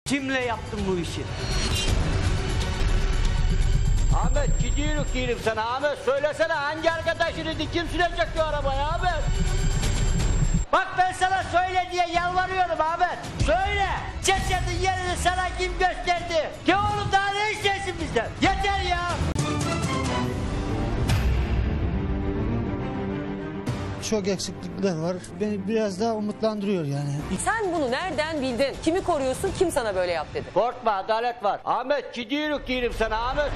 Kimle yaptın bu işi? Ahmet gidiyoruz diyelim sana. Ahmet söylesene hangi arkadaşını kim sürecek bu arabaya Ahmet? Bak ben sana söyle diye yalvarıyorum Ahmet. Söyle. Cesedin yerini sana kim gösterdi? Ya oğlum daha ne istersin bizden? Yeter ya. Çok eksiklikler var. Beni biraz daha umutlandırıyor yani. Sen bunu nereden bildin? Kimi koruyorsun? Kim sana böyle yap dedi? Korkma adalet var. Ahmet gidiyoruz diyelim sana Ahmet.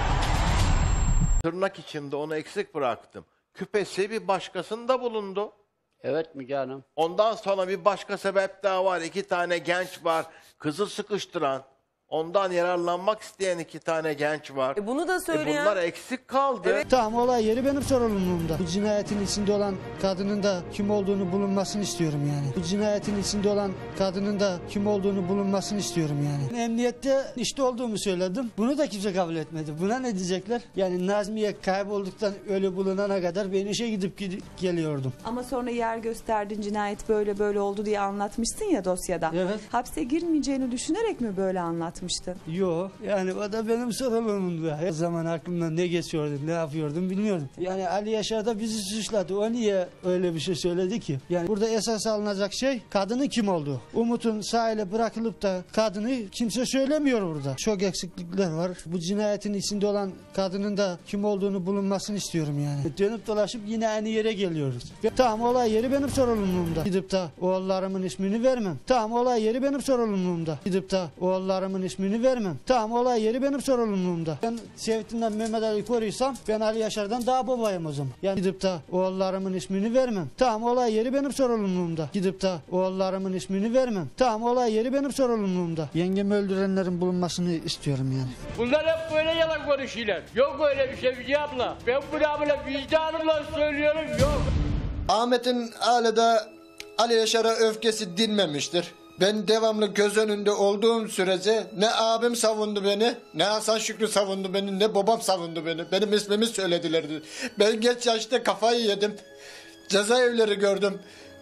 Tırnak içinde onu eksik bıraktım. Küpesi bir başkasında bulundu. Evet Müge Hanım. Ondan sonra bir başka sebep daha var. 2 tane genç var. Kızı sıkıştıran. Ondan yararlanmak isteyen 2 tane genç var. Bunu da söyleyen... Bunlar eksik kaldı. Evet. Tamam, olay yeri benim sorumluluğumda. Bu cinayetin içinde olan kadının da kim olduğunu bulunmasını istiyorum yani. Bu cinayetin içinde olan kadının da kim olduğunu bulunmasını istiyorum yani. Emniyette işte olduğumu söyledim. Bunu da kimse kabul etmedi. Buna ne diyecekler? Yani Nazmiye kaybolduktan ölü bulunana kadar ben işe gidip geliyordum. Ama sonra yer gösterdin, cinayet böyle böyle oldu diye anlatmışsın ya dosyada. Evet. Hapse girmeyeceğini düşünerek mi böyle anlatmıştın? Yok, yani o da benim sorumluluğumda. Her zaman aklımdan ne geçiyordu, ne yapıyordum bilmiyordum. Yani Ali Yaşar da bizi suçladı. O niye öyle bir şey söyledi ki? Yani burada esas alınacak şey kadının kim olduğu. Umut'un sahile bırakılıp da kadını kimse söylemiyor burada. Çok eksiklikler var. Bu cinayetin içinde olan kadının da kim olduğunu bulunmasını istiyorum yani. Dönüp dolaşıp yine aynı yere geliyoruz. Tamam, olay yeri benim sorumluluğumda. Gidip de oğullarımın ismini vermem. Tamam, olay yeri benim sorumluluğumda. Gidip de oğullarımın ismini vermem. Tamam, olay yeri benim sorumluluğumda. Ben Sevit'inden Mehmet Ali koruysam ben Ali Yaşar'dan daha babayım o zaman. Yani gidip de oğullarımın ismini vermem. Tamam, olay yeri benim sorumluluğumda. Gidip de oğullarımın ismini vermem. Tamam, olay yeri benim sorumluluğumda. Yengemi öldürenlerin bulunmasını istiyorum yani. Bunlar hep böyle yalan konuşuyorlar. Yok öyle bir şey Müge abla. Ben bunu böyle vicdanımla söylüyorum yok. Ahmet'in hala da Ali Yaşar'a öfkesi dinmemiştir. Ben devamlı göz önünde olduğum sürece ne abim savundu beni, ne Hasan Şükrü savundu beni, ne babam savundu beni. Benim ismimi söylediler. Ben geç yaşta kafayı yedim. Cezaevleri gördüm.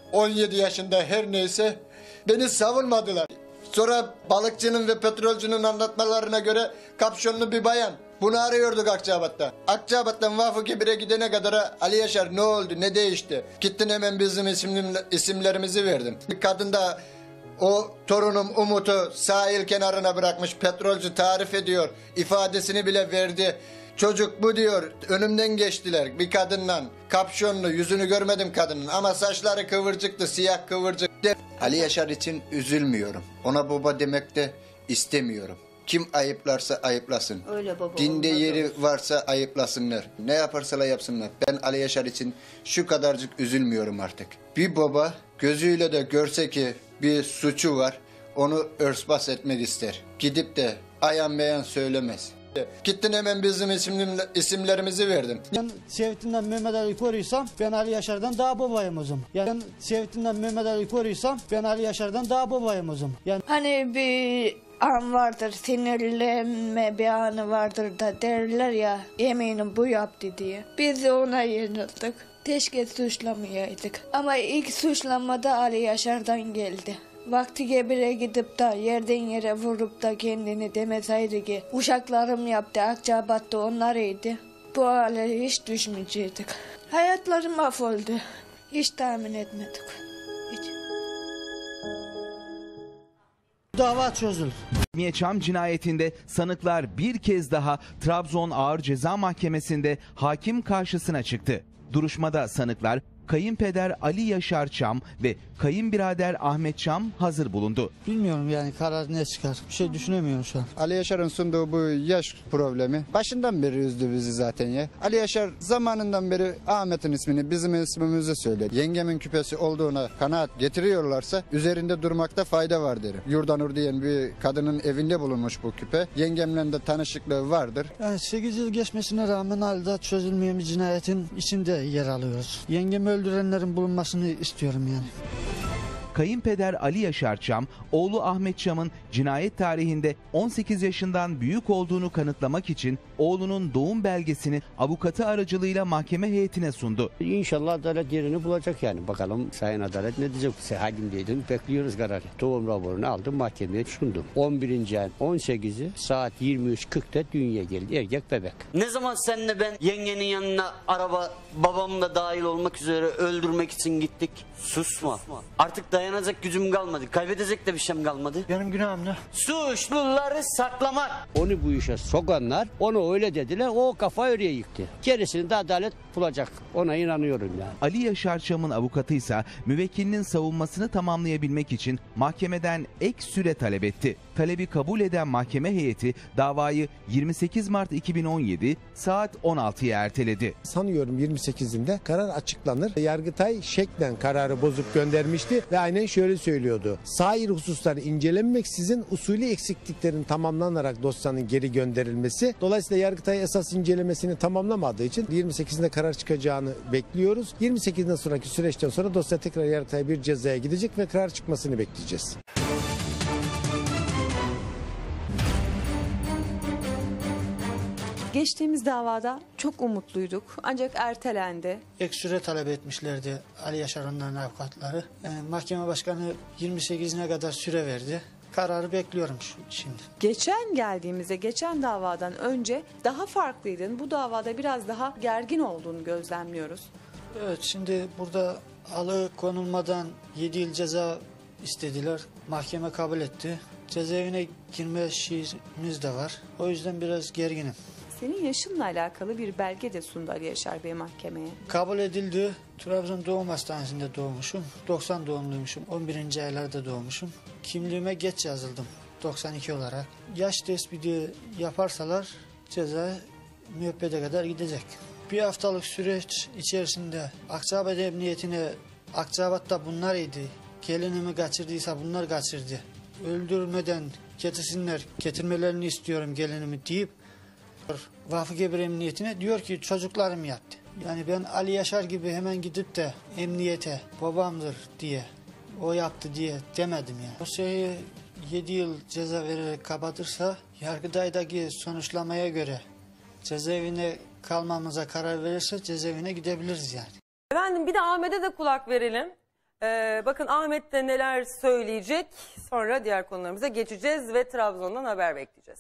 17 yaşında her neyse. Beni savunmadılar. Sonra balıkçının ve petrolcünün anlatmalarına göre kapşonlu bir bayan. Bunu arıyorduk Akçabat'ta. Akçabat'tan Vakfı Kebir'e gidene kadar Ali Yaşar ne oldu, ne değişti? Gittin hemen bizim isimlerimizi verdim. Bir kadın da o torunum Umut'u sahil kenarına bırakmış, petrolcü tarif ediyor. İfadesini bile verdi. Çocuk bu diyor, önümden geçtiler bir kadınla. Kapşonlu, yüzünü görmedim kadının ama saçları kıvırcıktı, siyah kıvırcık. Ali Yaşar için üzülmüyorum. Ona baba demek de istemiyorum. Kim ayıplarsa ayıplasın. Öyle baba. Dinde yeri varsa ayıplasınlar. Ne yaparsalar yapsınlar. Ben Ali Yaşar için şu kadarcık üzülmüyorum artık. Bir baba gözüyle de görse ki bir suçu var, onu örtbas etmek ister. Gidip de ayan beyan söylemez. Gittin hemen bizim isimlerimizi verdim. Ben Sevit'inden Mehmet Ali koruysam ben Ali Yaşar'dan daha babayım o zaman. Yani ben Sevit'inden Mehmet Ali koruysam ben Ali Yaşar'dan daha babayım o zaman. Yani hani bir an vardır, sinirlenme bir anı vardır da derler ya, eminim bu yaptı diye. Biz de ona yenildik. Keşke suçlamayaydık. Ama ilk suçlanma da Ali Yaşar'dan geldi. Vakti Gebir'e gidip de yerden yere vurup da kendini demeseydi ki uşaklarım yaptı, Akçabat'ta onlarıydı, bu hale hiç düşmeyecektik. Hayatları mahvoldu. Hiç tahmin etmedik. Hiç. dava çözülür. Nazmiye Çam cinayetinde sanıklar bir kez daha Trabzon Ağır Ceza Mahkemesi'nde hakim karşısına çıktı. Duruşmada sanıklar kayınpeder Ali Yaşar Çam ve kayınbirader Ahmet Çam hazır bulundu. Bilmiyorum yani karar ne çıkar. Bir şey düşünemiyorum şu an. Ali Yaşar'ın sunduğu bu yaş problemi başından beri üzdü bizi zaten ya. Ali Yaşar zamanından beri Ahmet'in ismini bizim ismimizi söyledi. Yengemin küpesi olduğuna kanaat getiriyorlarsa üzerinde durmakta fayda var derim. Yurdanur diyen bir kadının evinde bulunmuş bu küpe. Yengemle de tanışıklığı vardır. Yani 8 yıl geçmesine rağmen hala çözülmeyen bir cinayetin içinde yer alıyoruz. Yengemi öldürenlerin bulunmasını istiyorum yani. Kayınpeder Ali Yaşar Çam, oğlu Ahmet Çam'ın cinayet tarihinde 18 yaşından büyük olduğunu kanıtlamak için oğlunun doğum belgesini avukatı aracılığıyla mahkeme heyetine sundu. İnşallah adalet yerini bulacak yani. Bakalım Sayın Adalet ne diyecek? Hakim dedim, bekliyoruz kararı. Doğum raporunu aldım, mahkemeye sundum. 11. ayın 18'i saat 23.40'da dünyaya geldi erkek bebek. Ne zaman senle ben yengenin yanına araba babam da dahil olmak üzere öldürmek için gittik? Susma. Artık dayanacak gücüm kalmadı. Kaybedecek de bir şeyim kalmadı. Benim günahım ne? Suçluları saklamak. Onu bu işe sokanlar onu öyle dediler. O kafa oraya yıktı. Gerisini de adalet bulacak. Ona inanıyorum yani. Ali Yaşar Çam'ın avukatı ise müvekkilinin savunmasını tamamlayabilmek için mahkemeden ek süre talep etti. Talebi kabul eden mahkeme heyeti davayı 28 Mart 2017 saat 16'ya erteledi. Sanıyorum 28'inde karar açıklanır. Yargıtay şeklen kararı bozup göndermişti ve aynen şöyle söylüyordu. Sair hususları incelenmeksizin usulü eksikliklerin tamamlanarak dosyanın geri gönderilmesi. Dolayısıyla Yargıtay esas incelemesini tamamlamadığı için 28'inde karar çıkacağını bekliyoruz. 28'den sonraki süreçten sonra dosya tekrar Yargıtay bir cezaya gidecek ve karar çıkmasını bekleyeceğiz. Geçtiğimiz davada çok umutluyduk ancak ertelendi. Ek süre talep etmişlerdi Ali Yaşar onların avukatları. Mahkeme başkanı 28'ine kadar süre verdi. Kararı bekliyorum şimdi. Geçen davadan önce daha farklıydın. Bu davada biraz daha gergin olduğunu gözlemliyoruz. Evet, şimdi burada alıkonulmadan 7 yıl ceza istediler. Mahkeme kabul etti. Cezaevine girme şeyimiz de var. O yüzden biraz gerginim. Senin yaşınla alakalı bir belge de sundu Ali Yaşar Bey mahkemeye. Kabul edildi. Trabzon Doğum Hastanesi'nde doğmuşum. 90 doğumluymuşum. 11. aylarda doğmuşum. Kimliğime geç yazıldım. 92 olarak. Yaş tespiti yaparsalar ceza müebbete kadar gidecek. Bir haftalık süreç içerisinde Akçabat Emniyetine Akçabat'ta bunlar idi. Gelinimi kaçırdıysa bunlar kaçırdı. Öldürmeden getirmelerini istiyorum gelinimi deyip Vakfı Gebir Emniyetine diyor ki çocuklarım yaptı. Yani ben Ali Yaşar gibi hemen gidip de emniyete babamdır diye o yaptı diye demedim yani. Dosyayı 7 yıl ceza vererek kapatırsa Yargıtay'daki sonuçlamaya göre cezaevine kalmamıza karar verirse cezaevine gidebiliriz yani. Efendim bir de Ahmet'e de kulak verelim. Bakın Ahmet de neler söyleyecek. Sonra diğer konularımıza geçeceğiz ve Trabzon'dan haber bekleyeceğiz.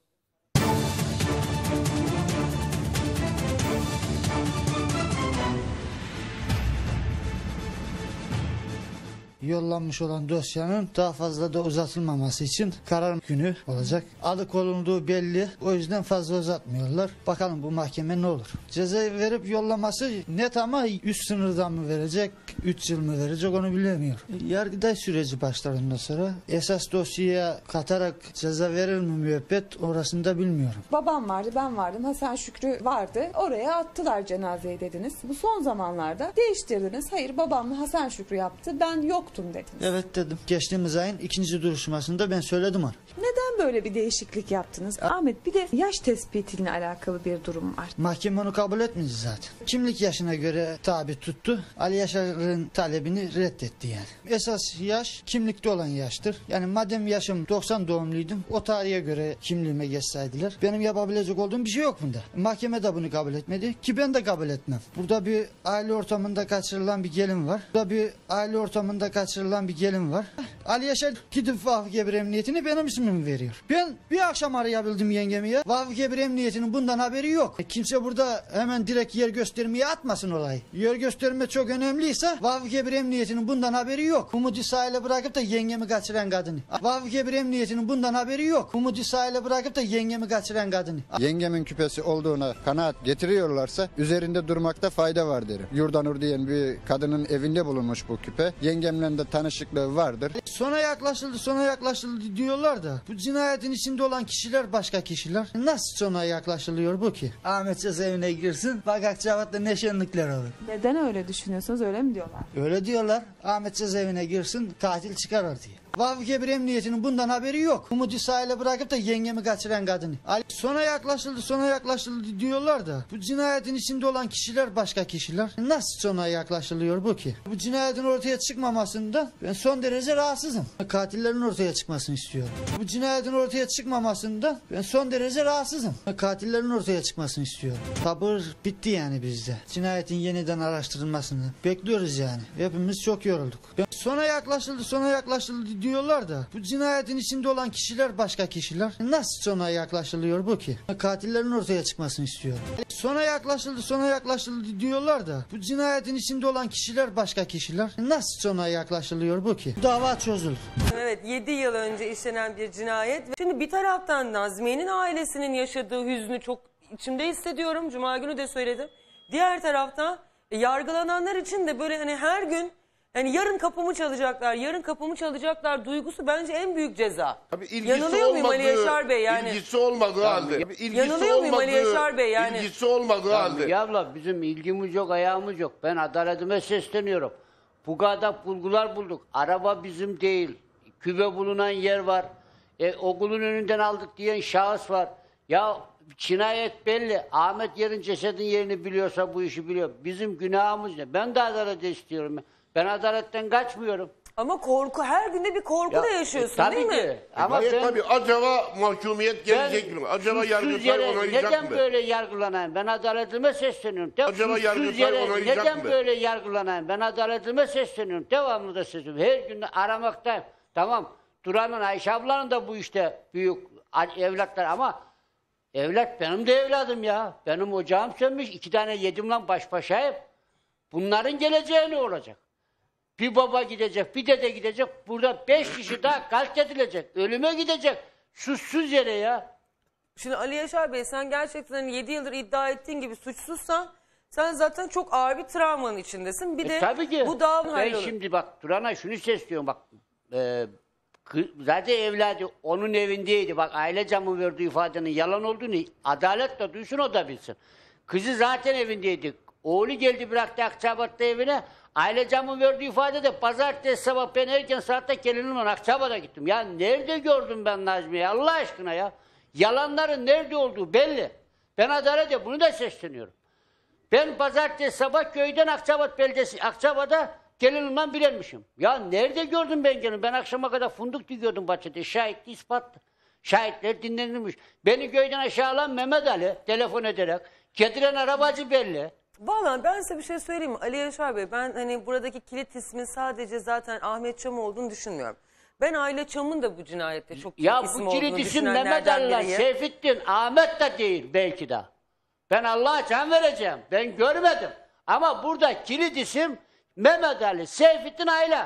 Yollanmış olan dosyanın daha fazla da uzatılmaması için karar günü olacak. Alıkonulduğu belli. O yüzden fazla uzatmıyorlar. Bakalım bu mahkeme ne olur? Ceza verip yollaması net ama üst sınırdan mı verecek, 3 yıl mı verecek onu bilemiyorum. Yargıtay süreci başlar ondan sonra. Esas dosyaya katarak ceza verir mi müebbet orasını da bilmiyorum. Babam vardı, ben vardım, Hasan Şükrü vardı. Oraya attılar cenazeyi dediniz. Bu son zamanlarda değiştirdiniz. Hayır babamla Hasan Şükrü yaptı. Ben yoktum dediniz. Evet dedim. Geçtiğimiz ayın 2. duruşmasında ben söyledim onu. Neden böyle bir değişiklik yaptınız? Ahmet bir de yaş tespitiyle alakalı bir durum var. Mahkeme onu kabul etmedi zaten. Kimlik yaşına göre tabi tuttu. Ali Yaşar'ın talebini reddetti yani. Esas yaş kimlikte olan yaştır. Yani madem yaşım 90 doğumluydum o tarihe göre kimliğime geçseydiler. Benim yapabilecek olduğum bir şey yok bunda. Mahkeme de bunu kabul etmedi ki ben de kabul etmem. Burada bir aile ortamında kaçırılan bir gelin var. Burada bir aile ortamında kaçırılan bir gelin var. Ali Yaşar gidip Vakfı Gebir Emniyetine benim ismimi veriyor. Ben bir akşam arayabildim yengemi ya. Vakfı Gebir Emniyetinin bundan haberi yok. Kimse burada hemen direkt yer göstermeye atmasın olayı. Yer gösterme çok önemliyse Vakfı Gebir Emniyetinin bundan haberi yok. Umudu sahile bırakıp da yengemi kaçıran kadını. Vakfı Gebir Emniyetinin bundan haberi yok. Umudu sahile bırakıp da yengemi kaçıran kadını. Yengemin küpesi olduğuna kanaat getiriyorlarsa üzerinde durmakta fayda var derim. Yurdanur diyen bir kadının evinde bulunmuş bu küpe. Yengemle de tanışıklığı vardır. Sona yaklaşıldı diyorlar da bu cinayet cinayetin içinde olan kişiler başka kişiler. Nasıl sona yaklaşılıyor bu ki? Ahmet cezaevine girsin, bak Akçabat'ta ne şenlikler olur. Neden öyle düşünüyorsunuz? Öyle mi diyorlar? Öyle diyorlar. Ahmet cezaevine girsin, katil çıkarır diye. Vafı Kebir Emniyeti'nin bundan haberi yok. Umut'u sahile bırakıp da yengemi kaçıran kadını. Sona yaklaşıldı diyorlar da bu cinayetin içinde olan kişiler başka kişiler. Nasıl sona yaklaşılıyor bu ki? Bu cinayetin ortaya çıkmamasından ben son derece rahatsızım. Katillerin ortaya çıkmasını istiyorum. Bu cinayetin ortaya çıkmamasından ben son derece rahatsızım. Katillerin ortaya çıkmasını istiyorum. Sabır bitti yani bizde. Cinayetin yeniden araştırılmasını bekliyoruz yani. Hepimiz çok yorulduk. Sona yaklaşıldı diyorlar da bu cinayetin içinde olan kişiler başka kişiler. Nasıl sona yaklaşılıyor bu ki? Katillerin ortaya çıkmasını istiyorum. Sona yaklaşıldı diyorlar da bu cinayetin içinde olan kişiler başka kişiler. Nasıl sona yaklaşılıyor bu ki? Dava çözülür. Evet, 7 yıl önce işlenen bir cinayet. Şimdi bir taraftan Nazmiye'nin ailesinin yaşadığı hüznü çok içimde hissediyorum. Cuma günü de söyledim. Diğer taraftan yargılananlar için de böyle hani her gün yani yarın kapımı çalacaklar duygusu bence en büyük ceza. Yanılıyor muyum Ali Yaşar Bey yani? İlgisi olmadığı halde. Yanılıyor muyum Ali Yaşar Bey yani? İlgisi olmadığı halde. Ya abla bizim ilgimiz yok, ayağımız yok. Ben adaletime sesleniyorum. Bugada bulgular bulduk. Araba bizim değil. Küve bulunan yer var. Okulun önünden aldık diyen şahıs var. Ya cinayet belli. Ahmet Yer'in cesedin yerini biliyorsa bu işi biliyor. Bizim günahımız ne? Ben de adalet istiyorum. Ben adaletten kaçmıyorum. Ama korku, her günde bir korku da yaşıyorsun tabii değil mi? ki. Ama Tabii acaba mahkumiyet gelecek mi? Acaba Yargıtay onaylayacak mı? Neden böyle yargılanayım? Ben adaletime sesleniyorum. Acaba Yargıtay onaylayacak mı? Neden böyle yargılanayım? Ben adaletime sesleniyorum. Devamlı da sesleniyorum. Her gün aramaktayım. Tamam. Duran'ın, Ayşe ablanın da bu işte büyük evlatlar ama evlat benim de evladım ya. Benim ocağım sönmüş. 2 tane yedim lan baş başayım. Bunların geleceği ne olacak? Bir baba gidecek, bir dede gidecek. Burada 5 kişi daha katledilecek. Ölüme gidecek. Suçsuz yere ya. Şimdi Ali Yaşar Bey, sen gerçekten 7 yıldır iddia ettiğin gibi suçsuzsan sen zaten çok ağır bir travmanın içindesin. Bir de tabii ki. bu dava Ben şimdi bak Duran'a şunu sesliyorum bak. Zaten evladı onun evindeydi. Bak aile camı verdiği ifadenin yalan olduğunu adaletle duysun, o da bilsin. Kızı zaten evindeydi. Oğlu geldi bıraktı Akçabat'ta evine. Aile camı verdiği ifadede pazartesi sabah ben erken saatte gelinimle Akçabat'a gittim. Ya nerede gördüm ben Nazmiye'yi Allah aşkına ya? Yalanların nerede olduğu belli. Ben adalete bunu da sesleniyorum. Ben pazartesi sabah köyden Akçabat beldesi, Akçabat'a gelinimle bilenmişim. Ya nerede gördüm ben gelin? Ben akşama kadar fındık dikiyordum bahçede. Şahitli ispatlı. Şahitler dinlenilmiş. Beni köyden aşağı alan Mehmet Ali telefon ederek. Getiren arabacı belli. Vallahi ben size bir şey söyleyeyim mi Ali Yaşar Bey? Ben hani buradaki kilit ismin sadece zaten Ahmet Çam olduğunu düşünmüyorum. Ben Aile Çam'ın da bu cinayette çok kilit ya isim bu kilit olduğunu isim Mehmet düşünenlerden Ali, biriyim. Seyfettin, Ahmet de değil belki de. Ben Allah'a can vereceğim. Ben görmedim. Ama burada kilit isim Mehmet Ali, Seyfettin aile.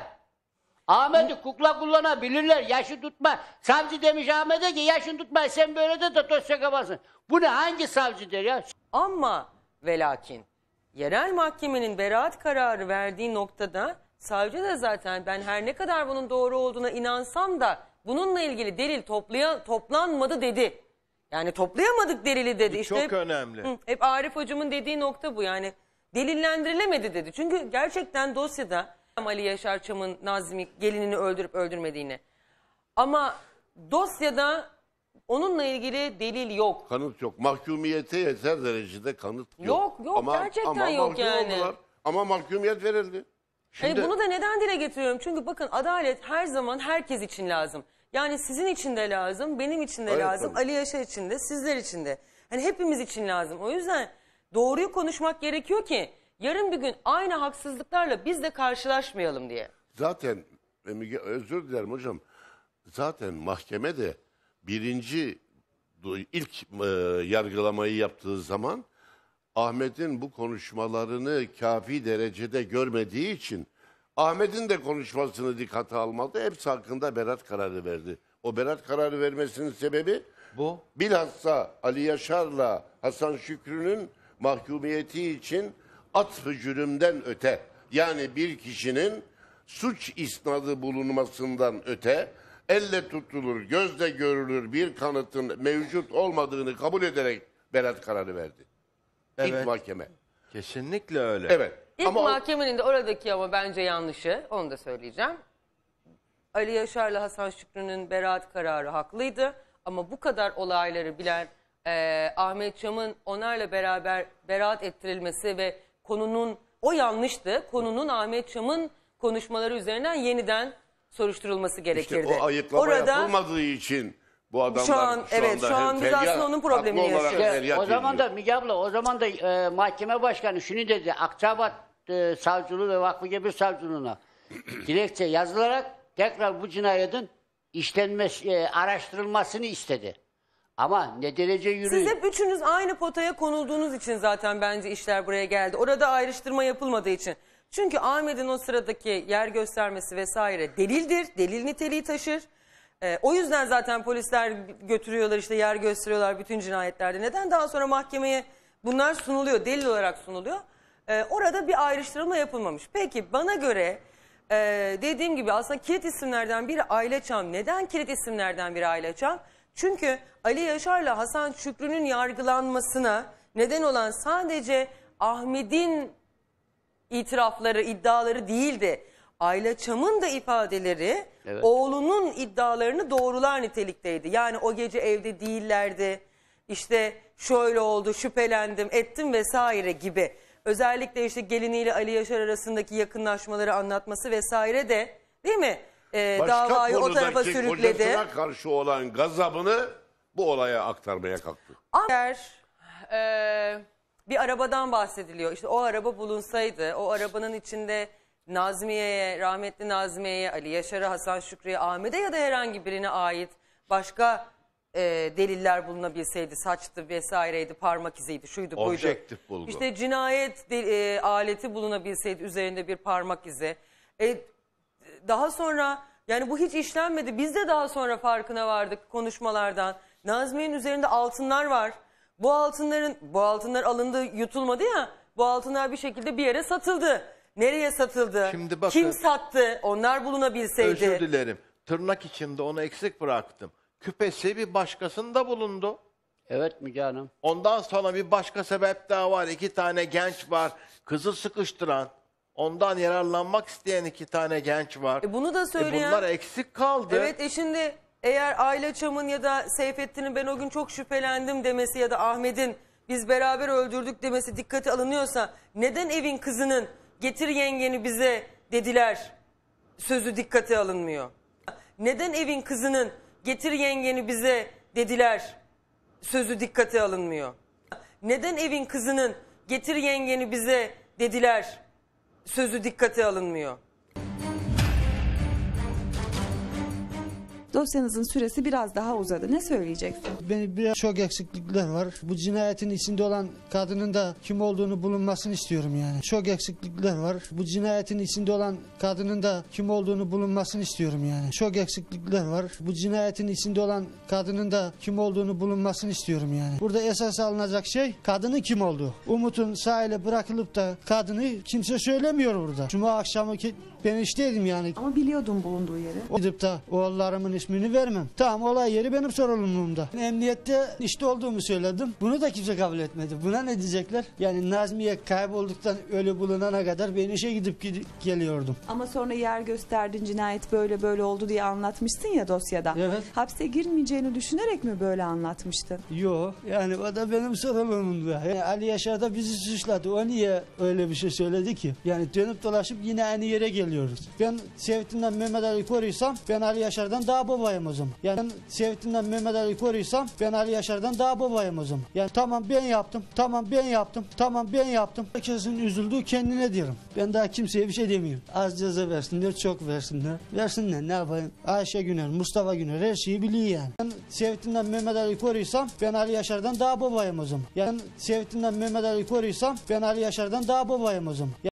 Ahmet'i kukla kullanabilirler. Yaşı tutma. Savcı demiş Ahmet'e ki yaşını tutma. Sen böyle de dosya kaparsın. Bu ne? Hangi savcı der ya? Ama ve lakin yerel mahkemenin beraat kararı verdiği noktada savcı da zaten ben her ne kadar bunun doğru olduğuna inansam da bununla ilgili delil toplanmadı dedi. Yani toplayamadık delili dedi. İşte çok önemli. Hep Arif hocamın dediği nokta bu yani. Delillendirilemedi dedi. Çünkü gerçekten dosyada Ali Yaşar Çam'ın Nazmi gelinini öldürüp öldürmediğini. Ama dosyada onunla ilgili delil yok. Kanıt yok. Mahkumiyete yeter derecede kanıt yok. Yok gerçekten yok mahkum yani. oldular. Ama mahkumiyet verildi. Şimdi... Bunu da neden dile getiriyorum? Çünkü bakın adalet her zaman herkes için lazım. Yani sizin için de lazım, benim için de lazım, tabii. Ali Yaşar için de, sizler için de. Hani hepimiz için lazım. O yüzden doğruyu konuşmak gerekiyor ki yarın bir gün aynı haksızlıklarla biz de karşılaşmayalım diye. Zaten özür dilerim hocam. Zaten mahkeme de ilk yargılamayı yaptığı zaman Ahmet'in bu konuşmalarını kafi derecede görmediği için Ahmet'in de konuşmasını dikkate almadı. Hepsi hakkında beraat kararı verdi. O beraat kararı vermesinin sebebi bu. Bilhassa Ali Yaşar'la Hasan Şükrü'nün mahkumiyeti için atf-ı cürümden öte, yani bir kişinin suç isnadı bulunmasından öte elle tutulur, gözle görülür bir kanıtın mevcut olmadığını kabul ederek beraat kararı verdi. İlk Evet. mahkeme. Kesinlikle öyle. Evet. İlk Ama mahkemenin de oradaki ama bence yanlışı, onu da söyleyeceğim. Ali Yaşar'la Hasan Şükrü'nün beraat kararı haklıydı. Ama bu kadar olayları bilen Ahmet Çam'ın onlarla beraber beraat ettirilmesi ve konunun, o yanlıştı. Konunun Ahmet Çam'ın konuşmaları üzerinden yeniden soruşturulması gerekirdi. işte o ayıklama yapılmadığı için bu adamlar Şu an biz aslında onun problemini haklı olarak yaşıyoruz. feryat O zaman da ediyor. Müge abla, o zaman da mahkeme başkanı şunu dedi. Akçabat savcılığı ve Vakfı Gebir Savcılığına dilekçe yazılarak tekrar bu cinayetin işlenmesi, araştırılmasını istedi. Ama ne derece yürüyor. Siz hep üçünüz aynı potaya konulduğunuz için zaten bence işler buraya geldi. Orada ayrıştırma yapılmadığı için. Çünkü Ahmet'in o sıradaki yer göstermesi vesaire delildir. Delil niteliği taşır. O yüzden zaten polisler götürüyorlar, işte yer gösteriyorlar bütün cinayetlerde. Neden? Daha sonra mahkemeye bunlar sunuluyor, delil olarak sunuluyor. Orada bir ayrıştırma yapılmamış. Peki bana göre dediğim gibi aslında kilit isimlerden biri Ayla Çam. Neden kilit isimlerden biri Ayla Çam? Çünkü Ali Yaşar'la Hasan Şükrü'nün yargılanmasına neden olan sadece Ahmet'in itirafları, iddiaları değildi. Ayla Çam'ın da ifadeleri oğlunun iddialarını doğrular nitelikteydi. Yani o gece evde değillerdi, işte şöyle oldu, şüphelendim, ettim vesaire gibi. Özellikle işte geliniyle Ali Yaşar arasındaki yakınlaşmaları anlatması vesaire de, değil mi? Davayı o tarafa sürükledi. Kocasına karşı olan gazabını bu olaya aktarmaya kalktı. Bir arabadan bahsediliyor. İşte o araba bulunsaydı, o arabanın içinde Nazmiye'ye, rahmetli Nazmiye'ye, Ali Yaşar'a, Hasan Şükrü'ye, Ahmet'e ya da herhangi birine ait başka deliller bulunabilseydi, saçtı vesaireydi, parmak iziydi, şuydu buydu. Objektif bulgu. İşte cinayet aleti bulunabilseydi, üzerinde bir parmak izi. Daha sonra yani bu hiç işlenmedi. Biz de daha sonra farkına vardık konuşmalardan. Nazmiye'nin üzerinde altınlar var. Bu altınlar alındı, yutulmadı ya. Bu altınlar bir şekilde bir yere satıldı. Nereye satıldı? Şimdi bakın, kim sattı? Onlar bulunabilseydi. Özür dilerim. Tırnak içinde onu eksik bıraktım. Küpesi bir başkasında bulundu. Evet Müge Hanım. Ondan sonra bir başka sebep daha var. 2 tane genç var. Kızı sıkıştıran, ondan yararlanmak isteyen 2 tane genç var. Bunu da söyleyen... Bunlar eksik kaldı. Evet şimdi eğer Ayla Çam'ın ya da Seyfettin'in ben o gün çok şüphelendim demesi ya da Ahmet'in biz beraber öldürdük demesi dikkate alınıyorsa neden evin kızının getir yengeni bize dediler sözü dikkate alınmıyor? Neden evin kızının getir yengeni bize dediler sözü dikkate alınmıyor? Neden evin kızının getir yengeni bize dediler sözü dikkate alınmıyor? Dosyanızın süresi biraz daha uzadı. Ne söyleyeceksin? Benim biraz çok eksiklikler var. Bu cinayetin içinde olan kadının da kim olduğunu bulunmasını istiyorum yani. Çok eksiklikler var. Bu cinayetin içinde olan kadının da kim olduğunu bulunmasını istiyorum yani. Çok eksiklikler var. Bu cinayetin içinde olan kadının da kim olduğunu bulunmasını istiyorum yani. Burada esas alınacak şey kadının kim olduğu. Umut'un sahile bırakılıp da kadını kimse söylemiyor burada. Cuma akşamı ben işteydim yani. Ama biliyordum bulunduğu yeri. Gidip de oğullarımın ismini vermem. Tamam, olay yeri benim sorumluluğumda. Emniyette işte olduğumu söyledim. Bunu da kimse kabul etmedi. Buna ne diyecekler? Yani Nazmiye kaybolduktan ölü bulunana kadar ben işe gidip geliyordum. Ama sonra yer gösterdin, cinayet böyle oldu diye anlatmışsın ya dosyada. Evet. Hapse girmeyeceğini düşünerek mi böyle anlatmıştın? Yok, yani o da benim sorumluluğumda. Yani Ali Yaşar da bizi suçladı. O niye öyle bir şey söyledi ki? Yani dönüp dolaşıp yine aynı yere geliyoruz. Ben Seyfettin'den Mehmet Ali koruysam ben Ali Yaşar'dan daha babayım o zaman. Yani Seyfettin'den Mehmet Ali koruysam ben Ali Yaşar'dan daha babayım o zaman. Yani tamam ben yaptım, tamam ben yaptım, tamam ben yaptım. Herkesin üzüldüğü kendine diyorum. Ben daha kimseye bir şey demiyorum. Az ceza versinler, çok versinler. Versinler, ne yapayım? Ayşe Güner, Mustafa Güner her şeyi biliyor yani. Ben Seyfettin'den Mehmet Ali koruysam ben Ali Yaşar'dan daha babayım o zaman. Yani Seyfettin'den Mehmet Ali koruysam ben Ali Yaşar'dan daha babayım o zaman.